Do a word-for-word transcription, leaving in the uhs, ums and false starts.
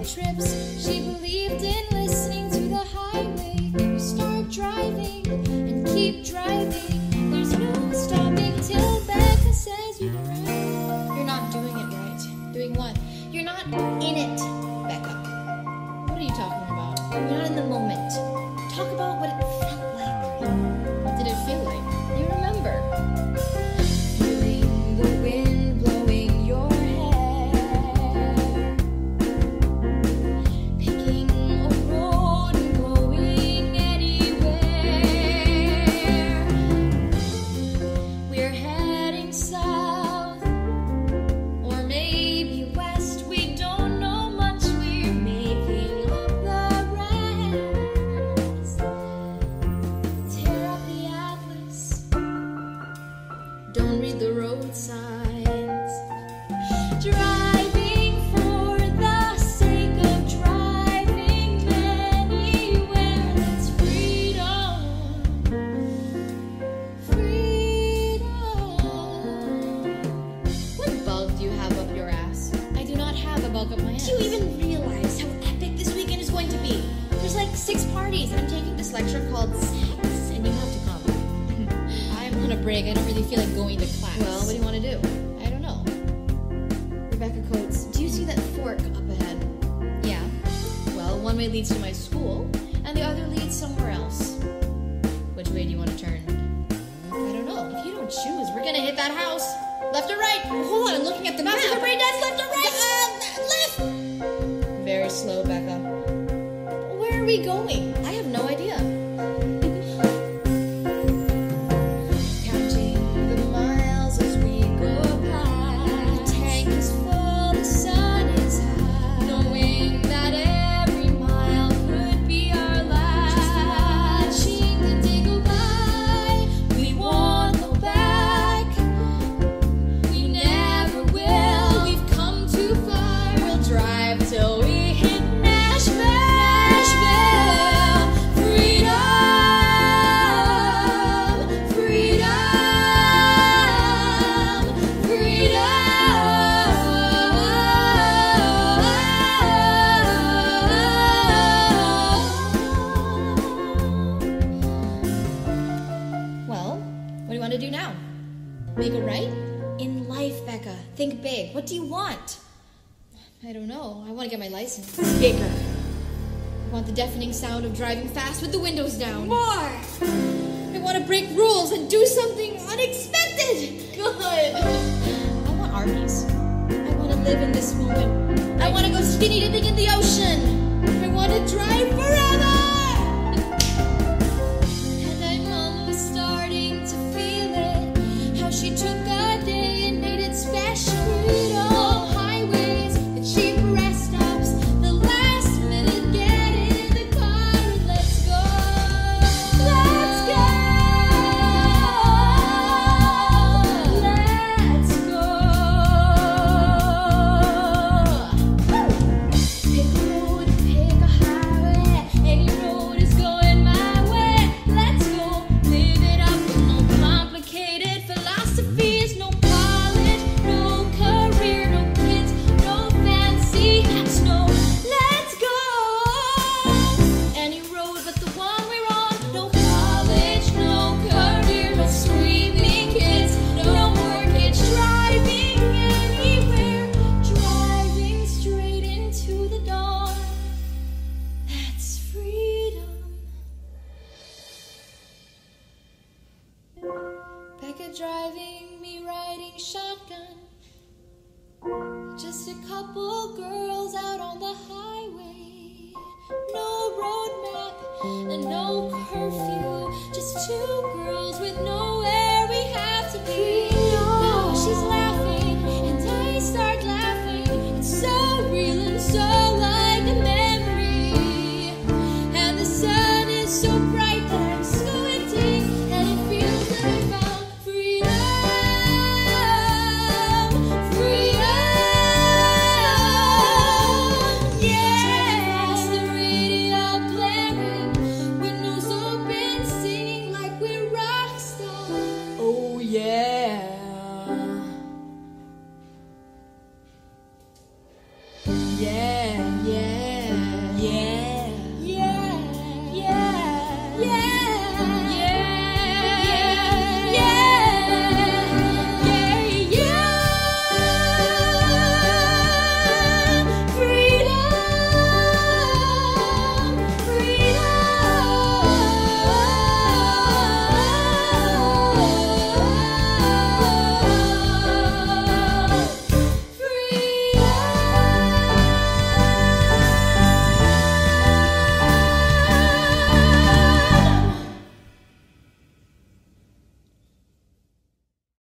trips. She believed in listening to the highway. You start driving and keep driving. There's no stopping till Becca says you're right. You're not doing it right. Doing what? You're not in it, Becca. What are you talking about? You're not in the moment. Talk about what it felt like. What did it feel like? You remember. Feeling the wind blowing your hair. Picking a road and going anywhere. We're heading south, or maybe west. We don't know much. We're making up the rest. Tear up the atlas. Don't read the road signs. Driving for the sake of driving anywhere. That's freedom. Freedom. What bug do you have up your ass? I do not have a bug up my ass. Do you even realize how epic this weekend is going to be? There's like six parties. I'm taking this lecture called Sex, and you have to come. I'm on a break. I don't really feel like going to class. Well, what do you want to do? I don't know. Rebecca Coates, do you see that fork up ahead? Yeah. Well, one way leads to my school, and the other leads somewhere else. Which way do you want to turn? I don't know. If you don't choose, we're gonna hit that house. Left or right? Hold on, I'm looking at the map. That's the right, that's left or right? Uh, left! Very slow, Becca. Where are we going? I have no idea. Counting the miles as we go by. The tank is full, the sun is high. Knowing that every mile could be our last. Just watching the day go by. We won't go back. We never will. We've come too far. We'll drive till we hit Nashville. Nashville. Freedom. Freedom. Freedom. Well, what do you want to do now? Make it right? In life, Becca. Think big. What do you want? I don't know. I want to get my license. Bigger. I want the deafening sound of driving fast with the windows down. More. I want to break rules and do something unexpected. Good. I want Arby's. I want to live in this moment. I want to go skinny dipping in the ocean. I want to drive forever. And I'm almost starting to feel it. How she took a day and made it special. Long highways, the cheap rest stops, the last minute get in the car and let's go. Let's go. Let's go. Pick a road, pick a highway. Any road is going my way. Let's go. Live it up with no complicated philosophies, no college, no career, no kids, no fancy hats, no. Let's go. Any road but the one we're on. No college, no career, no screaming kids, no mortgage, driving anywhere, driving straight into the dawn. That's freedom. Becca driving, me riding shotgun. Just a couple girls out on the highway. No road map and no curfew. Just two girls with nowhere we have to be. Now she's laughing and I start laughing. It's so real and so like a memory. And the sun is so bright that I'm squinting, and it feels like I found freedom. Freedom. Yeah. Driving past the radio blaring, windows open, singing like we're rock stars. Oh yeah. Yeah.